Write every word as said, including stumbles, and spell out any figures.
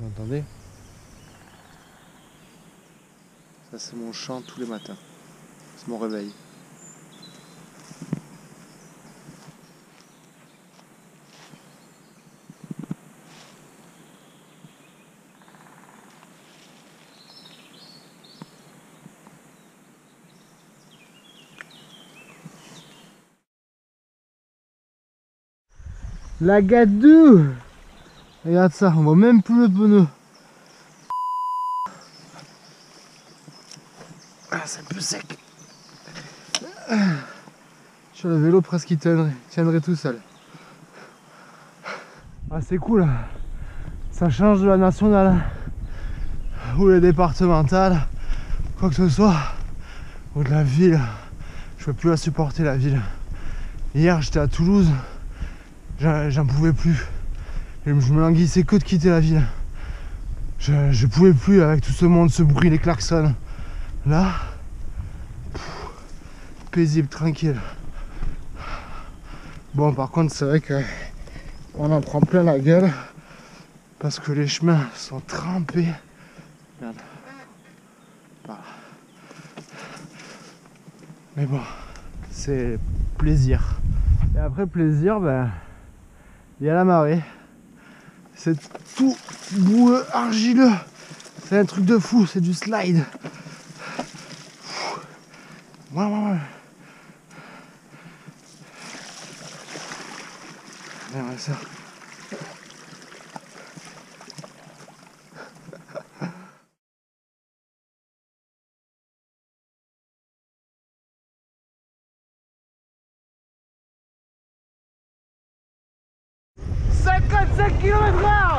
Vous entendez? Ça c'est mon chant tous les matins. C'est mon réveil. La gadou! Regarde ça, on voit même plus le pneu. Ah, c'est un peu sec. Sur le vélo, presque il tiendrait, tiendrait tout seul. Ah, c'est cool. Ça change de la nationale ou les départementales, quoi que ce soit, ou de la ville. Je peux plus la supporter, la ville. Hier, j'étais à Toulouse, j'en pouvais plus. Et je me languissais que de quitter la ville. Je, je pouvais plus avec tout ce monde, ce bruit, les klaxons. Là, pff, paisible, tranquille. Bon, par contre, c'est vrai que on en prend plein la gueule parce que les chemins sont trempés. Regarde. Voilà. Mais bon, c'est plaisir. Et après plaisir, ben, il y a la marée. C'est tout boueux, argileux. C'est un truc de fou, c'est du slide. Ouais, ouais, ouais. Regarde ça. cinquante-cinq kilomètres heure.